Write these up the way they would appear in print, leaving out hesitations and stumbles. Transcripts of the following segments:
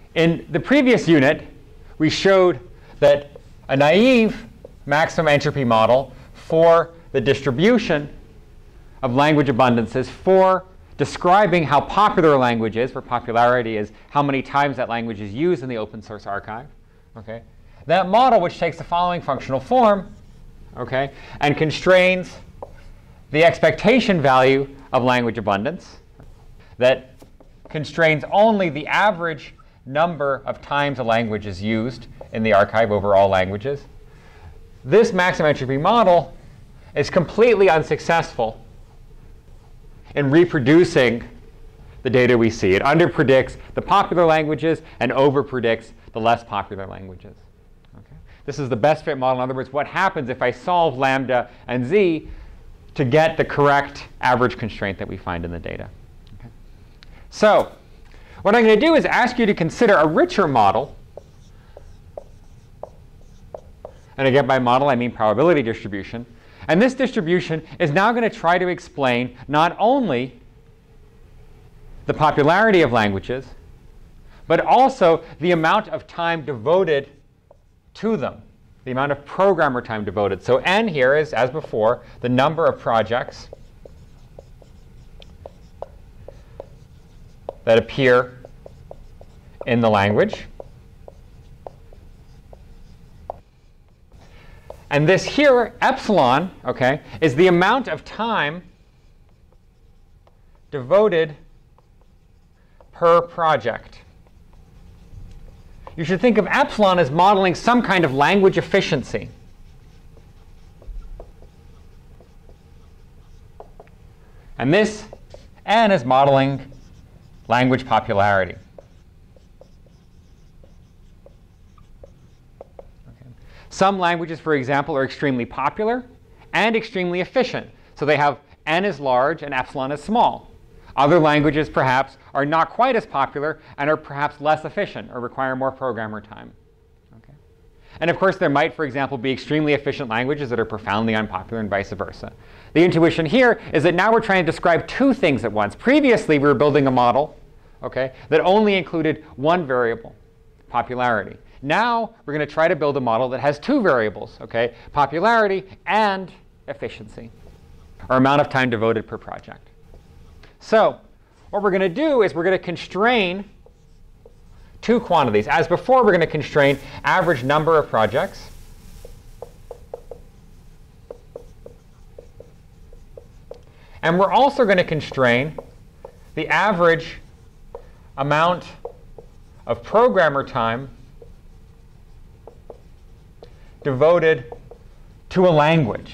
In the previous unit, we showed that a naive maximum entropy model for the distribution of language abundances for describing how popular a language is, where popularity is how many times that language is used in the open source archive. Okay? That model, which takes the following functional form, okay, and constrains the expectation value of language abundance, that constrains only the average number of times a language is used in the archive over all languages. This maximum entropy model is completely unsuccessful in reproducing the data we see. It underpredicts the popular languages and overpredicts the less popular languages. Okay? This is the best fit model. In other words, what happens if I solve lambda and z to get the correct average constraint that we find in the data. Okay? So what I'm going to do is ask you to consider a richer model. And again, by model, I mean probability distribution. And this distribution is now going to try to explain not only the popularity of languages, but also the amount of time devoted to them, the amount of programmer time devoted. So n here is, as before, the number of projects that appear in the language. And this here, epsilon, okay, is the amount of time devoted per project. You should think of epsilon as modeling some kind of language efficiency. And this n is modeling language popularity. Some languages, for example, are extremely popular and extremely efficient. So they have n is large and epsilon is small. Other languages, perhaps, are not quite as popular and are perhaps less efficient or require more programmer time. Okay? And of course, there might, for example, be extremely efficient languages that are profoundly unpopular and vice versa. The intuition here is that now we're trying to describe two things at once. Previously, we were building a model, okay, that only included one variable, popularity. Now we're going to try to build a model that has two variables, okay, popularity and efficiency, or amount of time devoted per project. So what we're going to do is we're going to constrain two quantities. As before, we're going to constrain average number of projects and we're also going to constrain the average amount of programmer time devoted to a language.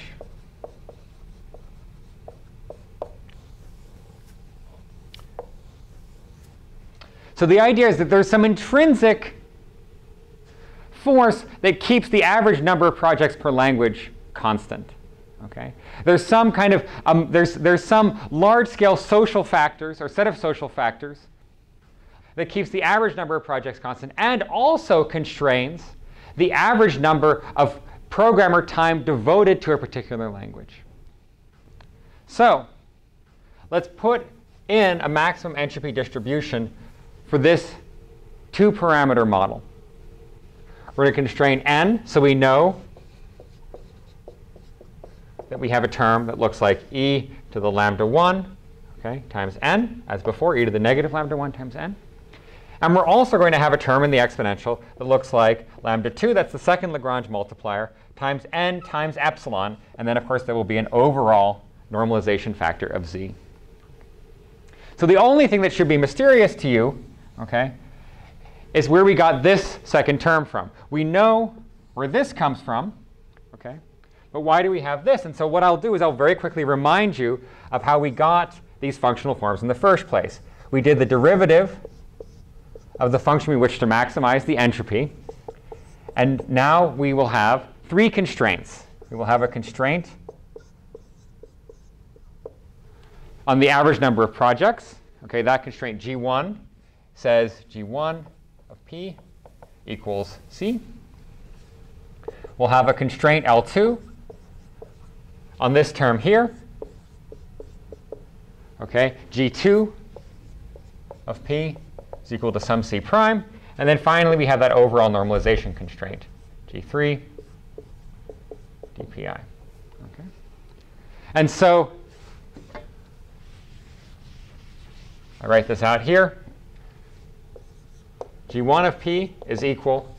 So the idea is that there's some intrinsic force that keeps the average number of projects per language constant. Okay? There's some kind of there's some large-scale social factors or set of social factors that keeps the average number of projects constant and also constrains the average number of programmer time devoted to a particular language. So let's put in a maximum entropy distribution for this two-parameter model. We're going to constrain n, so we know that we have a term that looks like e to the lambda 1, okay, times n, as before, e to the negative lambda 1 times n. And we're also going to have a term in the exponential that looks like lambda 2, that's the second Lagrange multiplier, times n times epsilon. And then, of course, there will be an overall normalization factor of z. So the only thing that should be mysterious to you, okay, is where we got this second term from. We know where this comes from, okay, but why do we have this? And so what I'll do is I'll very quickly remind you of how we got these functional forms in the first place. We did the derivative of the function we wish to maximize, the entropy. And now we will have three constraints. We will have a constraint on the average number of projects. Okay, that constraint G1 says G1 of P equals C. We'll have a constraint L2 on this term here. Okay, G2 of P is equal to some C prime. And then finally, we have that overall normalization constraint, G3 dpi. Okay. And so I write this out here. G1 of p is equal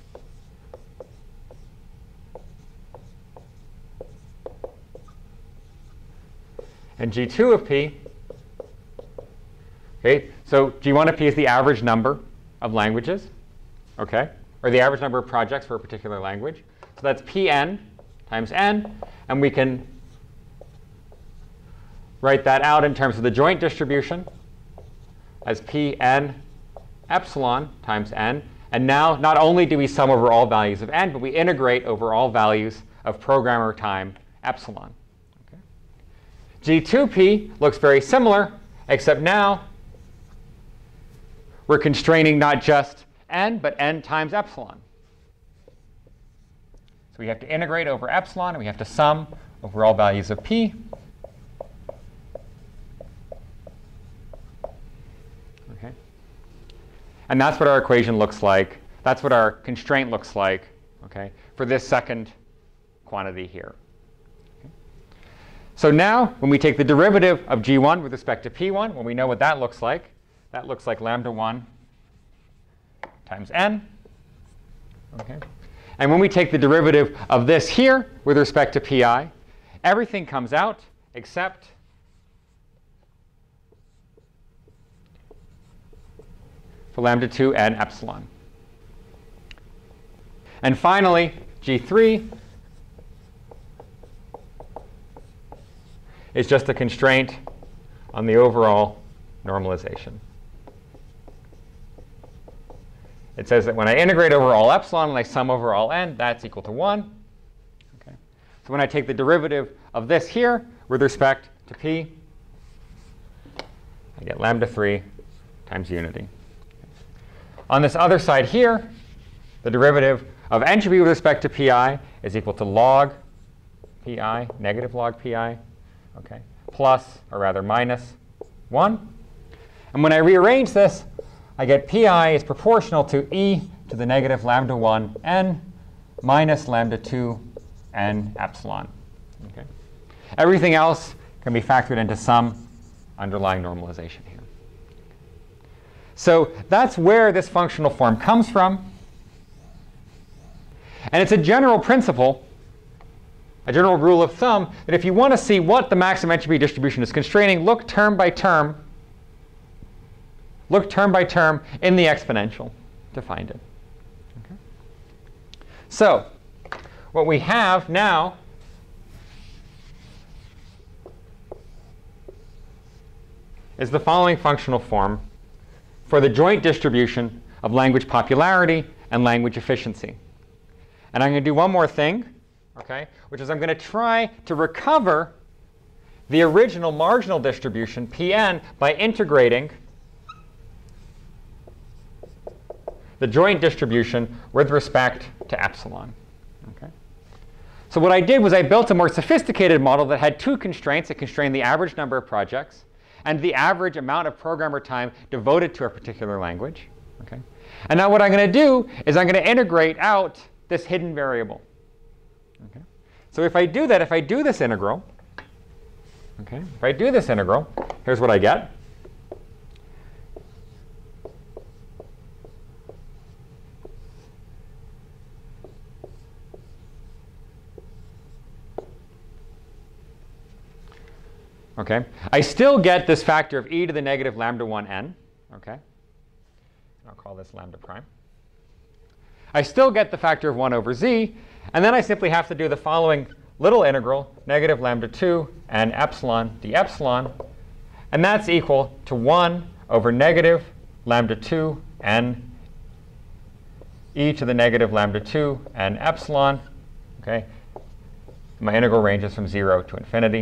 and G2 of p. Okay, so G1 of p is the average number of languages, okay, or the average number of projects for a particular language. So that's Pn times n, and we can write that out in terms of the joint distribution as Pn epsilon times n. And now not only do we sum over all values of n, but we integrate over all values of programmer time epsilon. Okay. G2p looks very similar, except now we're constraining not just n, but n times epsilon. So we have to integrate over epsilon, and we have to sum over all values of p. Okay. And that's what our equation looks like. That's what our constraint looks like, okay, for this second quantity here. Okay. So now, when we take the derivative of g1 with respect to p1, when we know what that looks like lambda 1 times n. Okay. And when we take the derivative of this here with respect to pi, everything comes out except for lambda 2 n epsilon. And finally, G3 is just a constraint on the overall normalization. It says that when I integrate over all epsilon and I sum over all n, that's equal to 1. Okay. So when I take the derivative of this here with respect to p, I get lambda 3 times unity. On this other side here, the derivative of entropy with respect to pi is equal to log pi, negative log pi, okay, plus, or rather minus 1. And when I rearrange this, I get pi is proportional to e to the negative lambda 1 n minus lambda 2 n epsilon. Okay. Everything else can be factored into some underlying normalization here. So that's where this functional form comes from. And it's a general principle, a general rule of thumb, that if you want to see what the maximum entropy distribution is constraining, look term by term in the exponential to find it. Okay. So what we have now is the following functional form for the joint distribution of language popularity and language efficiency. And I'm going to do one more thing, okay, which is I'm going to try to recover the original marginal distribution, Pn, by integrating the joint distribution with respect to epsilon. Okay. So what I did was I built a more sophisticated model that had two constraints. It constrained the average number of projects and the average amount of programmer time devoted to a particular language. Okay. And now what I'm going to do is I'm going to integrate out this hidden variable. Okay. So if I do that, if I do this integral, okay, if I do this integral, here's what I get. Okay. I still get this factor of e to the negative lambda 1 n. Okay. I'll call this lambda prime. I still get the factor of 1 over z, and then I simply have to do the following little integral, negative lambda 2 n epsilon d epsilon, and that's equal to 1 over negative lambda 2 n e to the negative lambda 2 n epsilon. Okay. My integral ranges from 0 to infinity.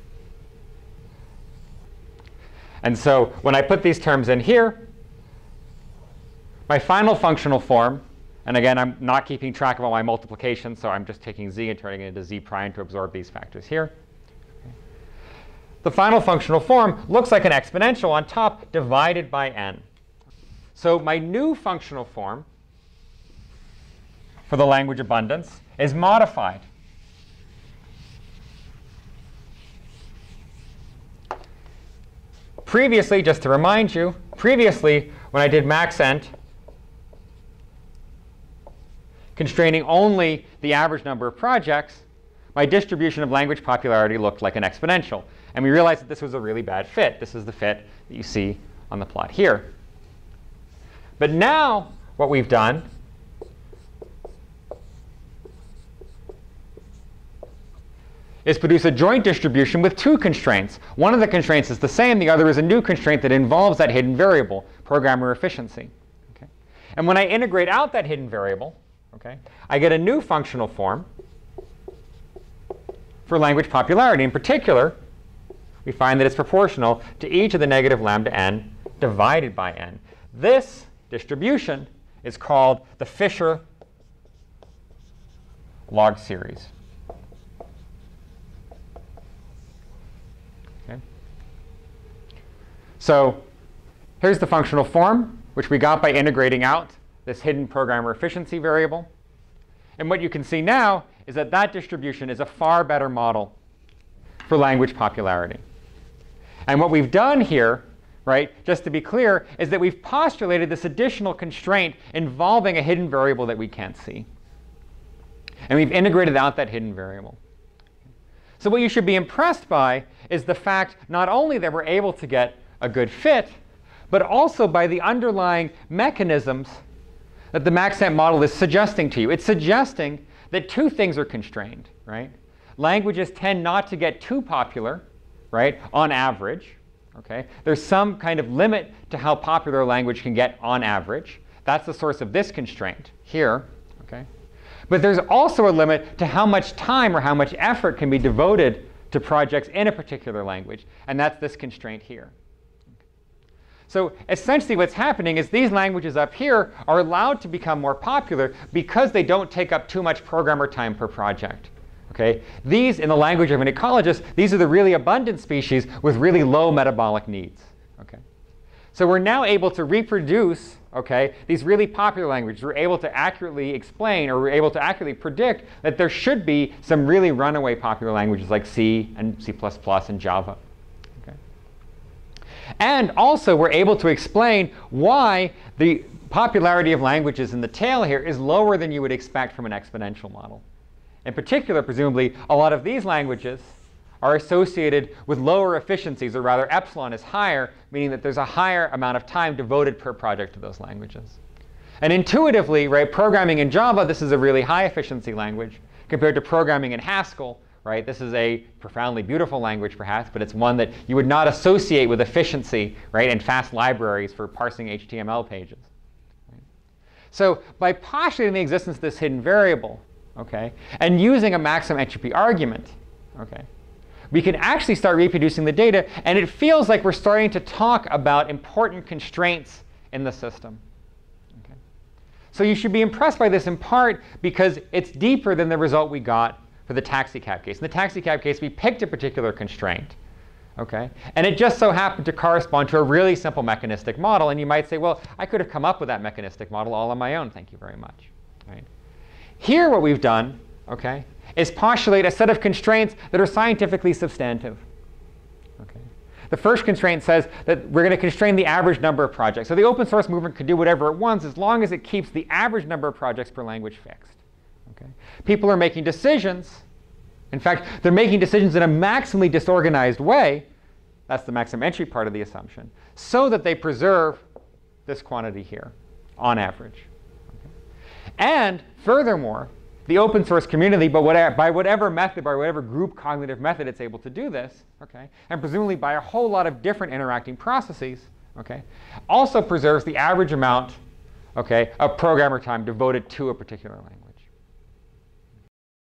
And so when I put these terms in here, my final functional form, and again, I'm not keeping track of all my multiplication, so I'm just taking z and turning it into z prime to absorb these factors here. Okay. The final functional form looks like an exponential on top divided by n. So my new functional form for the language abundance is modified. Previously, just to remind you, previously when I did Max Ent, constraining only the average number of projects, my distribution of language popularity looked like an exponential. And we realized that this was a really bad fit. This is the fit that you see on the plot here. But now what we've done is produce a joint distribution with two constraints. One of the constraints is the same. The other is a new constraint that involves that hidden variable, programmer efficiency. Okay? And when I integrate out that hidden variable, okay, I get a new functional form for language popularity. In particular, we find that it's proportional to e to the negative lambda n divided by n. This distribution is called the Fisher log series. Okay. So here's the functional form, which we got by integrating out this hidden programmer efficiency variable. And what you can see now is that that distribution is a far better model for language popularity. And what we've done here, right, just to be clear, is that we've postulated this additional constraint involving a hidden variable that we can't see. And we've integrated out that hidden variable. So what you should be impressed by is the fact not only that we're able to get a good fit, but also by the underlying mechanisms that the Max Ent model is suggesting to you. It's suggesting that two things are constrained, right? Languages tend not to get too popular, right, on average. Okay? There's some kind of limit to how popular a language can get on average. That's the source of this constraint here. Okay? But there's also a limit to how much time or how much effort can be devoted to projects in a particular language. And that's this constraint here. So essentially what's happening is these languages up here are allowed to become more popular because they don't take up too much programmer time per project. Okay? These, in the language of an ecologist, these are the really abundant species with really low metabolic needs. Okay? So we're now able to reproduce, okay, these really popular languages. We're able to accurately explain, or we're able to accurately predict that there should be some really runaway popular languages like C and C++ and Java. Okay? And also we're able to explain why the popularity of languages in the tail here is lower than you would expect from an exponential model. In particular, presumably, a lot of these languages are associated with lower efficiencies, or rather epsilon is higher, meaning that there's a higher amount of time devoted per project to those languages. And intuitively, right, programming in Java, this is a really high efficiency language compared to programming in Haskell. Right? This is a profoundly beautiful language, perhaps, but it's one that you would not associate with efficiency, right, and fast libraries for parsing HTML pages. Right? So by postulating the existence of this hidden variable, okay, and using a maximum entropy argument, okay, we can actually start reproducing the data, and it feels like we're starting to talk about important constraints in the system. Okay? So you should be impressed by this in part because it's deeper than the result we got for the taxicab case. In the taxicab case, we picked a particular constraint. Okay? And it just so happened to correspond to a really simple mechanistic model. And you might say, well, I could have come up with that mechanistic model all on my own. Thank you very much. Right? Here, what we've done, okay, is postulate a set of constraints that are scientifically substantive. Okay? The first constraint says that we're going to constrain the average number of projects. So the open source movement can do whatever it wants as long as it keeps the average number of projects per language fixed. Okay? People are making decisions. In fact, they're making decisions in a maximally disorganized way. That's the maximum entry part of the assumption, so that they preserve this quantity here on average. Okay? And furthermore, the open source community, by whatever method, by whatever group cognitive method it's able to do this, okay, and presumably by a whole lot of different interacting processes, okay, also preserves the average amount, okay, of programmer time devoted to a particular language.